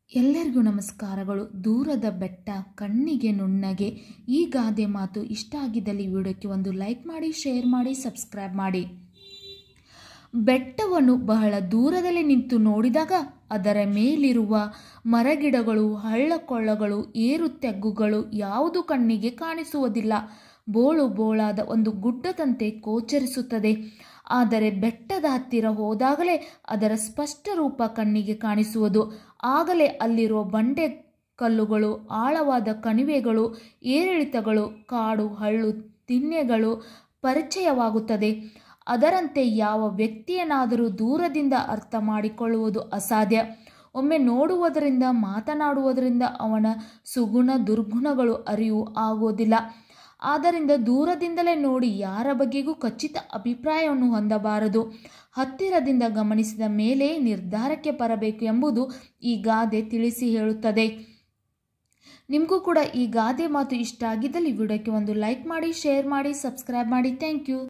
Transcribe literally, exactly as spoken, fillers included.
ಎಲ್ಲರಿಗೂ ನಮಸ್ಕಾರಗಳು. ದೂರದ ಬೆಟ್ಟ ಕಣ್ಣಿಗೆ ನುಣ್ಣಗೆ. ಈ ಗಾದೆ ಮಾತು ಇಷ್ಟ ಆಗಿದ್ದಲ್ಲಿ ವಿಡಿಯೋಕ್ಕೆ ಒಂದು ಲೈಕ್ ಮಾಡಿ, ಶೇರ್ ಮಾಡಿ, ಸಬ್ಸ್ಕ್ರೈಬ್ ಮಾಡಿ. ಬೆಟ್ಟವನ್ನು ಬಹಳ ದೂರದಲ್ಲಿ ನಿಂತು ನೋಡಿದಾಗ ಅದರ ಮೇಲಿರುವ ಮರಗಿಡಗಳು, ಹಳ್ಳಕೊಳ್ಳಗಳು, ಏರುತೆಗ್ಗುಗಳು ಯಾವುದು ಕಣ್ಣಿಗೆ ಕಾಣಿಸುವುದಿಲ್ಲ. ಬೋಳು ಬೋಳಾದ ಒಂದು ಗುಡ್ಡದಂತೆ ಗೋಚರಿಸುತ್ತದೆ. ಆದರೆ ಬೆಟ್ಟದ ಹತ್ತಿರ ಹೋದಾಗಲೇ ಅದರ ಸ್ಪಷ್ಟ ರೂಪ ಕಣ್ಣಿಗೆ ಕಾಣಿಸುವುದು. ಆಗಲೇ ಅಲ್ಲಿರುವ ಬಂಡೆ ಕಲ್ಲುಗಳು, ಆಳವಾದ ಕಣಿವೆಗಳು, ಏರಿಳಿತಗಳು, ಕಾಡು, ಹಳ್ಳು, ತಿಣ್ಣೆಗಳು ಪರಿಚಯವಾಗುತ್ತದೆ. ಅದರಂತೆ ಯಾವ ವ್ಯಕ್ತಿಯನ್ನಾದರೂ ದೂರದಿಂದ ಅರ್ಥ ಮಾಡಿಕೊಳ್ಳುವುದು ಅಸಾಧ್ಯ. ಒಮ್ಮೆ ನೋಡುವುದರಿಂದ, ಮಾತನಾಡುವುದರಿಂದ ಅವನ ಸುಗುಣ ದುರ್ಗುಣಗಳು ಅರಿವು ಆಗುವುದಿಲ್ಲ. ಆದ್ದರಿಂದ ದೂರದಿಂದಲೇ ನೋಡಿ ಯಾರ ಬಗ್ಗೆಗೂ ಖಚಿತ ಅಭಿಪ್ರಾಯವನ್ನು ಹೊಂದಬಾರದು. ಹತ್ತಿರದಿಂದ ಗಮನಿಸಿದ ಮೇಲೆ ನಿರ್ಧಾರಕ್ಕೆ ಬರಬೇಕು ಎಂಬುದು ಈ ಗಾದೆ ತಿಳಿಸಿ ಹೇಳುತ್ತದೆ. ನಿಮಗೂ ಕೂಡ ಈ ಗಾದೆ ಮಾತು ಇಷ್ಟ ಆಗಿದ್ದಲ್ಲಿ ವಿಡಿಯೋಕ್ಕೆ ಒಂದು ಲೈಕ್ ಮಾಡಿ, ಶೇರ್ ಮಾಡಿ, ಸಬ್ಸ್ಕ್ರೈಬ್ ಮಾಡಿ. Thank you.